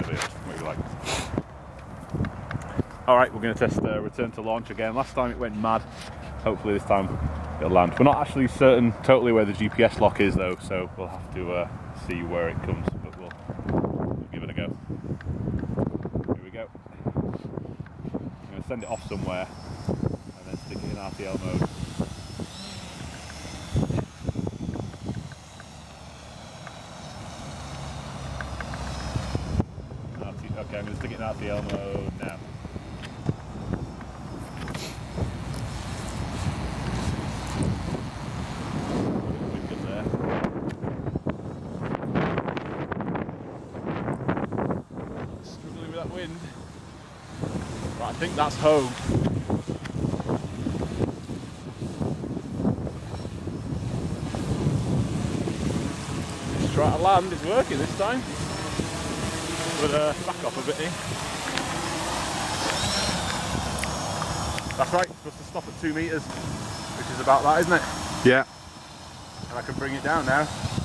video, what you like. Alright, we're going to test return to launch again. Last time it went mad. Hopefully this time it'll land. We're not actually certain totally where the GPS lock is though, so we'll have to see where it comes, but we'll give it a go. Here we go. I'm going to send it off somewhere and then stick it in RTL mode. Okay, I'm going to stick it in RTL mode now. Struggling with that wind. But I think that's home. Just try to land, it's working this time. But back off a bit here. That's right, it's supposed to stop at 2 meters, which is about that, isn't it? Yeah. And I can bring it down now.